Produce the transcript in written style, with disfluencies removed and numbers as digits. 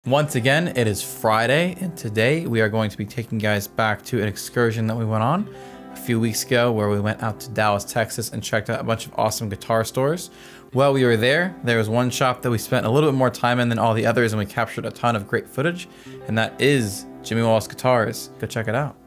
Once again, it is Friday, and today we are going to be taking you guys back to an excursion that we went on a few weeks ago where we went out to Dallas, Texas and checked out a bunch of awesome guitar stores. While we were there was one shop that we spent a little bit more time in than all the others, and we captured a ton of great footage, and that is Jimmy Wallace Guitars. Go check it out.